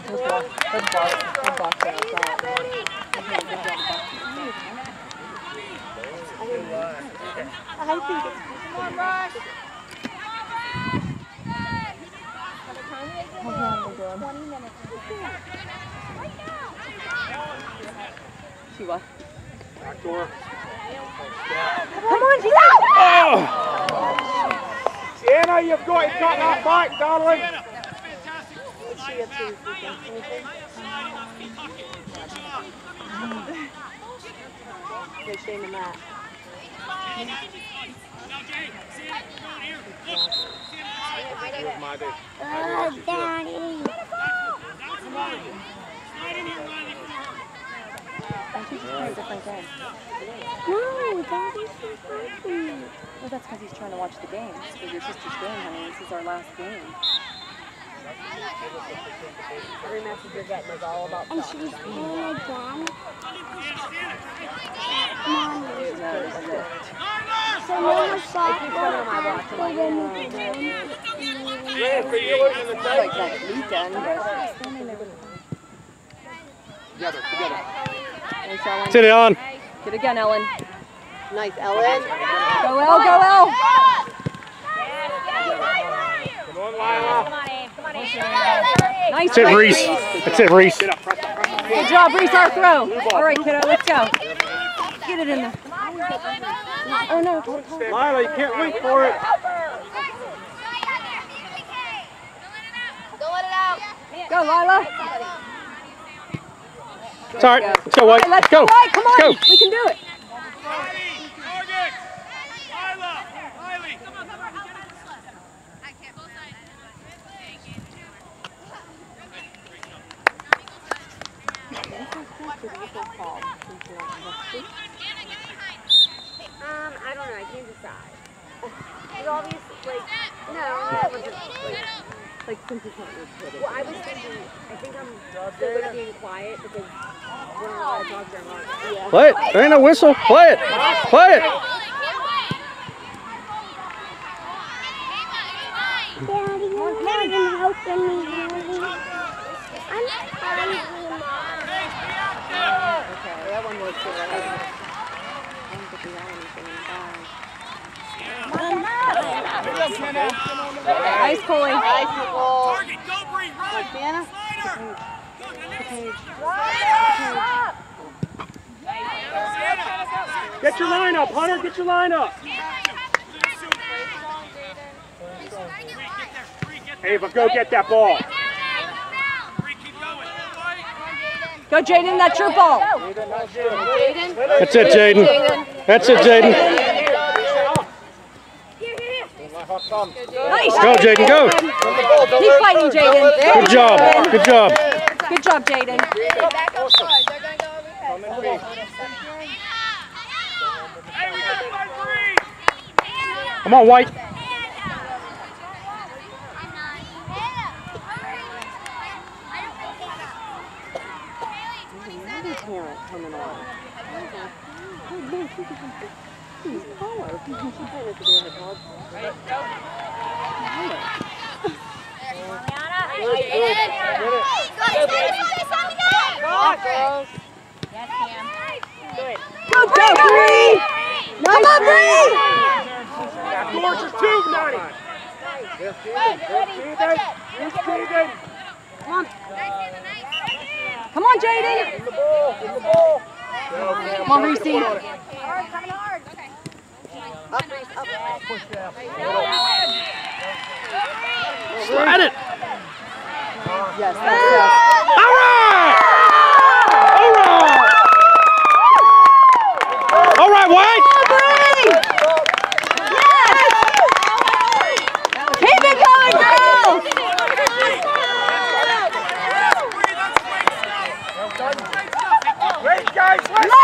See what? Back door. Come on, she's out! Oh! Sienna, you've got that back, darling. What's she up to this weekend? Anything? No shame in that. Daddy. I think he's playing a different game. No, Daddy's so happy. Well, that's because he's trying to watch the games. Because your sister's game, honey. This is our last game. Every message you're getting is all about And soccer. she's playing again. No, this is it. So no more soccer. Keep coming on my watch. I'm like, Yeah, for you losing the like tape. next weekend, but... Together. Nice, Ellen. Sit down. Good again, Ellen. Nice, Ellen. Go, El, go, El. Come on, Lila. Nice, That's it, Reese. That's it, Reese. Good job, Reese, our throw. All right, kiddo, let's go. Get it in there. Oh, no. Lila, you can't wait for it. Go, Lila. It's all right. Let's go, White. Okay, let's go. White. Come on. Let's go. We can do it. I don't know. I can't decide. It's obviously like no, it wasn't Like, since you can't really put it. well, I was thinking. I think I'm so good at being quiet because we're not allowed to talk during lunch. Yeah. Play it. There ain't no whistle. Play it. Play it. Daddy, you're not even helping me, Daddy. I'm hungry, Mom. Okay, that one was good. I don't think we got anything in the bag. Nice pulling. Nice, Nicole. Target, go, Bree, run! Sienna? Get your line up, Hunter. Get your line up. Ava, go get that ball. Go, Jaden, that's your ball. That's it, Jaden. That's it, Jaden. Nice. Go, Jaden, go. Keep fighting, Jaden. Good job. Good job. Good job, Jaden. Come on, White. Parent coming on. Oh, man, she's taller. She's trying to do it hard. Go, Bree! Come on, Bree! That door's your tube, Nani. Come on, Jaden! In the ball. Come on, Reese. Coming hard. Up, Reese, up. Slide it. Yes, that's it. All right. All right, White. Keep it going, girls! Great, guys. Let's go!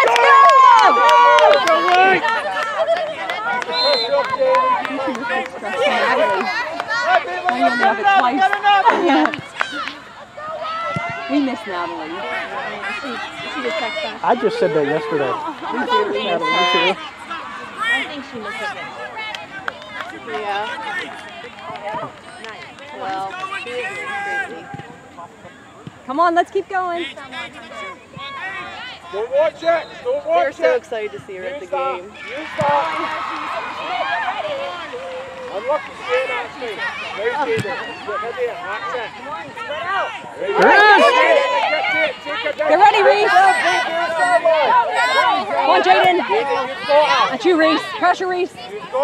We miss Natalie. She just texted us. I just said that yesterday. We do. We miss her. I think she must have been. Yeah. Well, she is crazy. Come on, let's keep going. Don't watch it. Don't watch it. They're so excited to see her at the game. You stop. Unlucky staying out of space. There's David. That's it. Get ready, Reese. Come on, Jaden. That's you, Reese. Pressure, Reese.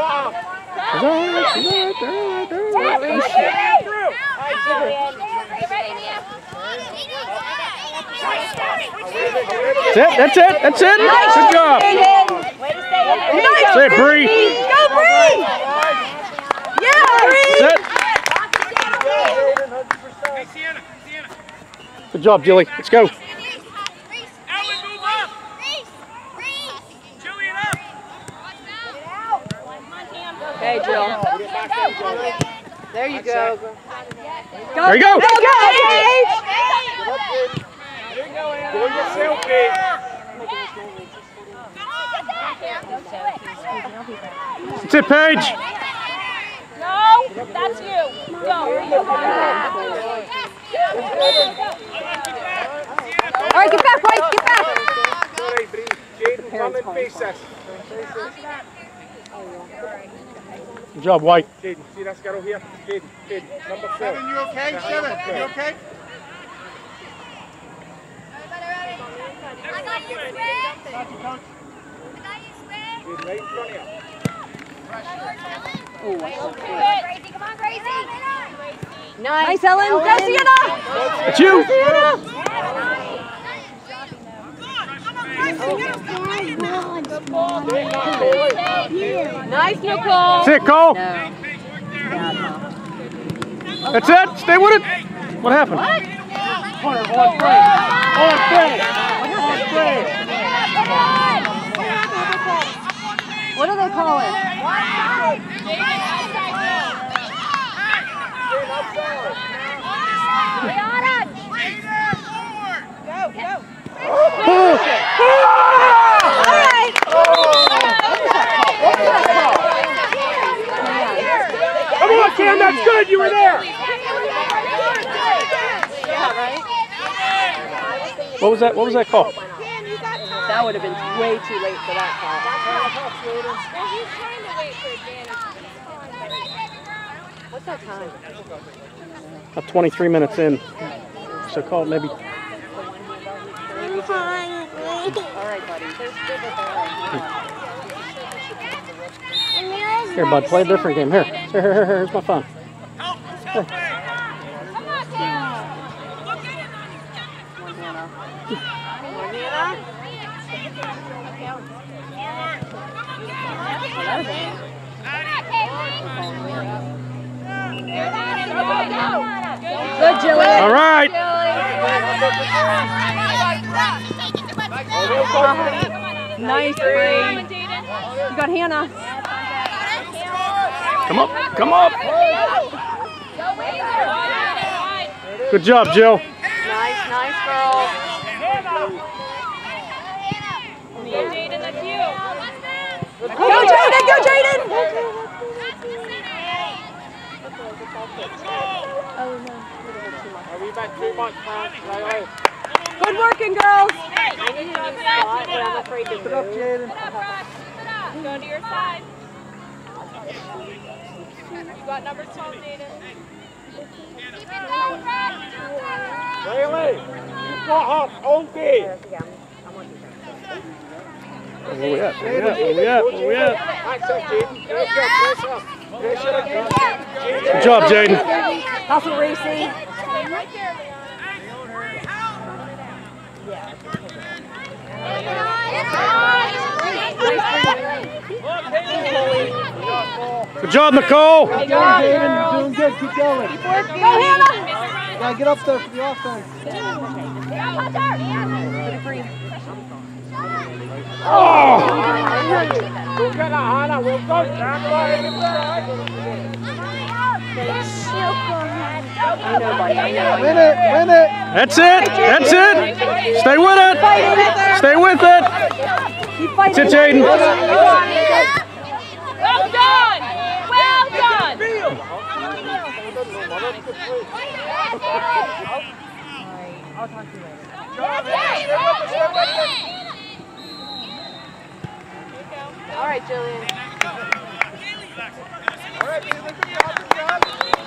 That's it. That's it. Good job. Say, Bree. Go, Bree. Yeah, Bree. That's it. Good job, Jilly. Let's go. Hey, Jill. There you go. There you go. Go, Paige. Go yourself, Paige. That's it, Paige. No, that's you. Go. All right, get back, Bryce. Get back. Sorry, Bree. Jaden, come and face us. Good job, White. Jaden, see this girl here? Jaden, number 4. Seven, you okay? Seven, you okay? I got you, Swift. Jaden, right in front of you. Gracie, come on, Gracie. Nice, Ellen. Go, Sienna. That's you. Nice, Nicole. That's it, Cole. No. That's it. Stay with it. What happened? Hunter, on frame. On frame. On frame. What do they call it? Come on, Cam, that's good. You were there. What was that? What was that call? That would have been way too late for that call. What's that time? About 23 minutes in. So call it maybe. I'm hungry. All right, buddy. Here, bud, play a different game. Here. Here's my phone. Here. Good, Jilly. All right. Nice, Bree. You got Hannah. Come up. Come up. Good job, Jill. Nice, girl. Jaden, that's you. Go, Jaden. Go, Jaden. Are we back 2 months, man? Right. Good working, girls. I need to spot, but I'm afraid to move. Put up, Jaden. Go to your side. You got number 12, Jaden. Riley, you've got her all day. Where we at? Where we at? Where we at? That's it, Jaden. Pressure again. Good job, Jaden. Hustle, Reese. Good job, Nicole. Good job, Jaden. You're doing good. Keep going. Go, Hannah. Now get up there for the offense. Oh! Go get her, Hannah. We'll go. Win it. Win it. That's it. That's it. Stay with it. Stay with it. Keep That's fighting. it, Jaden. Well done! Well done! I'll talk to you later. All right, Jillian. All right, good job, good job.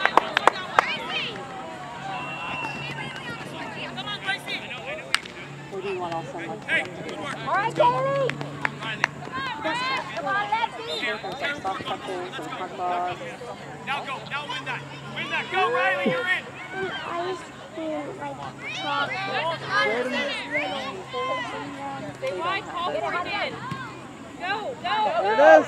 What do you want all summer? All right, Kaylee. Come on, Lefty. Some soft touches, some hot dogs. Now go, now win that. Win that, go Riley, you're in. Ice cream, like chocolate. Stay wide, call for it in. Go, go. There it is.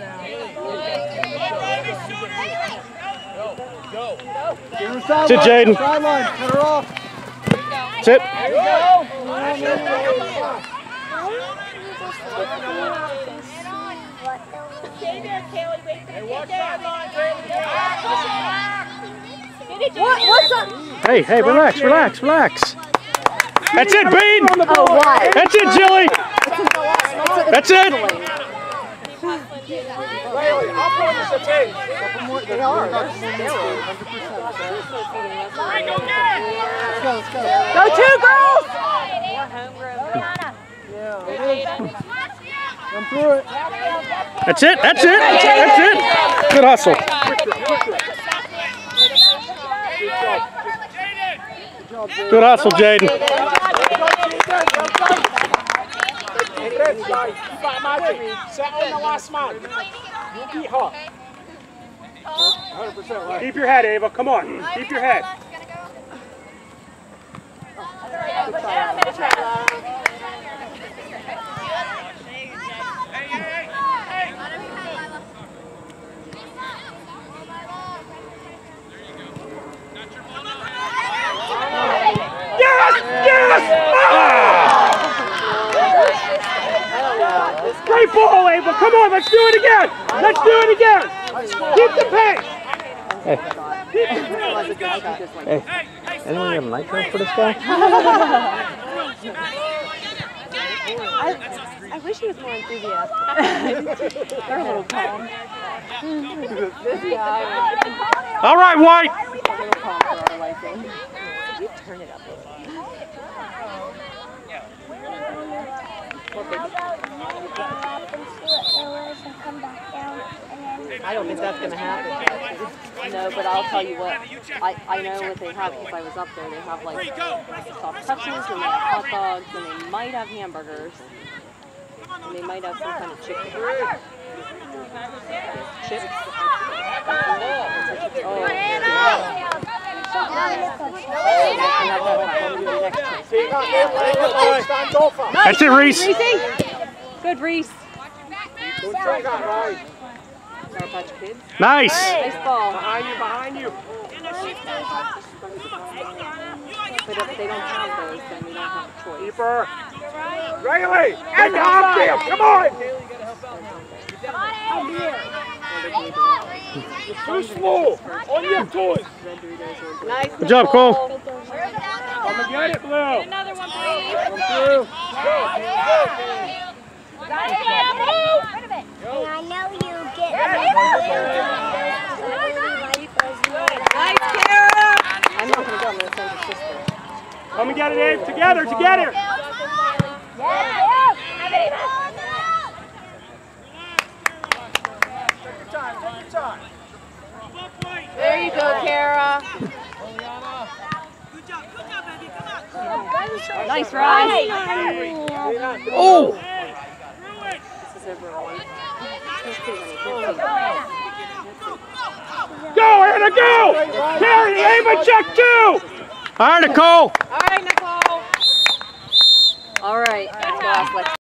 Get her sideline. Sit, Jaden. Sideline. Cut her off. Sit. There you go. Stay there, Kaylee. Wait for Watch sideline, Kaylee. What's up? Hey, hey, relax, relax, relax. That's it, Bean. Oh, what? That's it, Jilly. That's it. Riley, I'll put this a tape. They are. They're steroids. 100%. Let's go, let's go. Go two girls! Yeah, it is. Come through it. That's it. That's it. That's it. Good hustle. Good hustle, Jaden. Set on the last man. You beat her. 100% right. Keep your head, Ava. Come on. Keep your head. Yes! Yes! Great ball, Ava. Come on, let's do it again. Let's do it again. Keep the pace. Hey, anyone got a nitro for this guy? I wish he was more enthusiastic. They're a little calm. This guy. All right, White. A little calm for our liking. Could you turn it up a little? I don't think that's going to happen. No, but I'll tell you what. I know what they have because I was up there. They have like soft touches, and they have hot dogs, and they might have hamburgers, and they might have some kind of chicken. Chips. That's it, Reese. Good, Reese. Sour Patch Kids. Nice. Nice ball. Behind you, behind you. But if they don't have those, then we don't have a choice. Keeper. Riley, and the half field. Come on. Too slow. On your toes. Nice. Good job, Cole. Come and get it, Blue. Another one, please. Come through. And I know you get Nice, Kara. I'm not going to go. I'm going to send your sister. Come and get it, Abe. Together, together. There you go, Kara. Nice ride. Oh. This is everyone. Go, Anna, go! Carry, Ava, check two! All right, Nicole. All right, Nicole. All right, let's go.